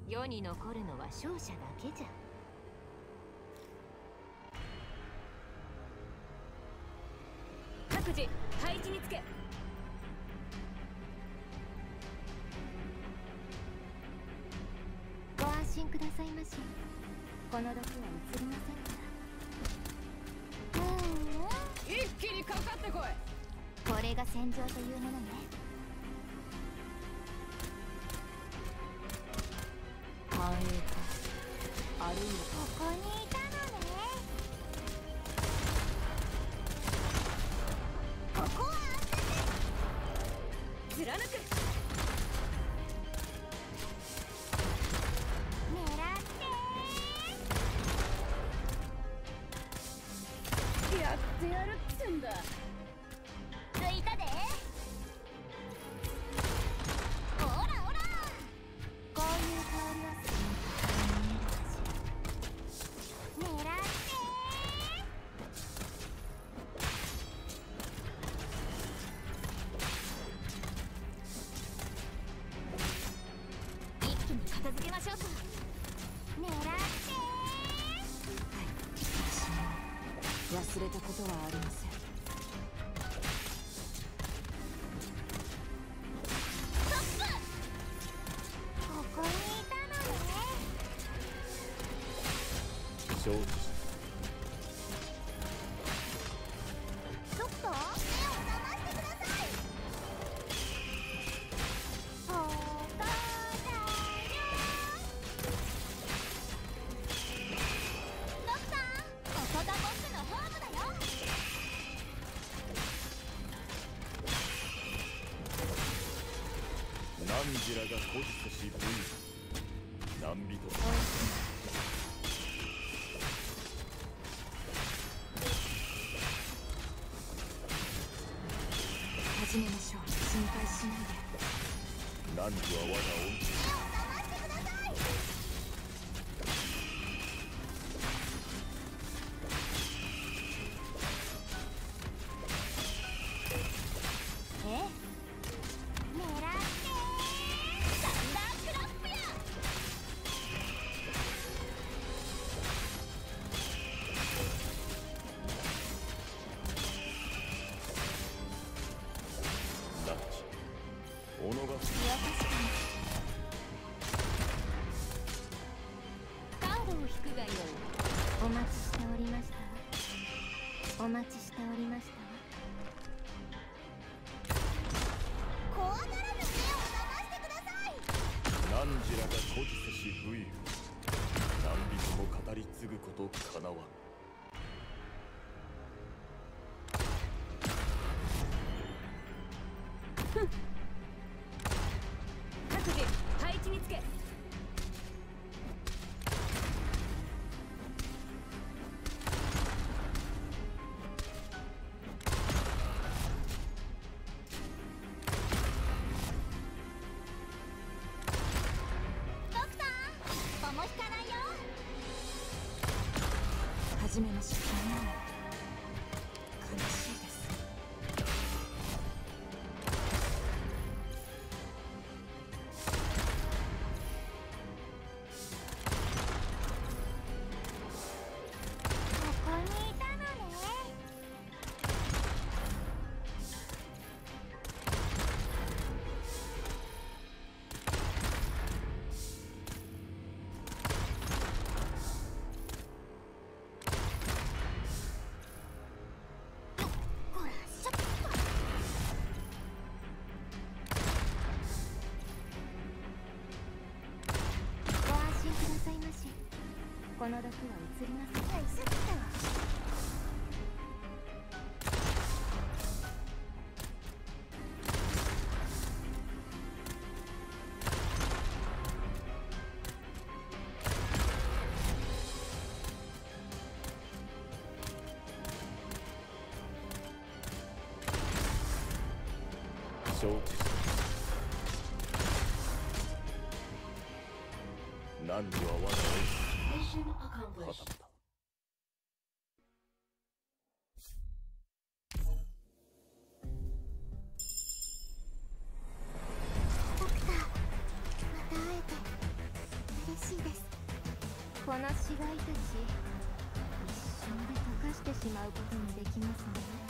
世に残るのは勝者だけじゃ。各自配置につけ。ご安心くださいまし。この毒は移りませんから。一気にかかってこい。これが戦場というものね。繁栄か、あるいはここにいたのね。ここは安全です。貫く。狙ってやってやるっつんだ。ついたで。ほらほら、こういう香りはする。狙って一気に片付けましょうか。狙って忘れたことはありません。ここにいたのね。承知した。ちょっと目を覚ましてください。ここだよ。ドクター、ここが僕のホームだよ。 何時らが孤児とし部位何人始めましょう。心配しないで。 何時は我が恩目を覚ましてください。ええ、狙ってサンダークラップや。 ナッチ己が私カードを引くがよい。お待ちしておりましたわ。お待ちしておりましたわ。怖がらぬ目を覚ましてください。 何時らが孤児せし部位何人も語り継ぐことかなわん。各自配置につけ。ドクター、おも引かないよ。始めましょう。悲しいです。ここにいたのね。ほら、ちょっと。ご安心くださいまし。この毒は移りません。はい、さっきだわ。 承知した。何時は我が恩師はたまた。 ドクター、また会えてこの死骸たち一瞬で溶かしてしまうこともできますね。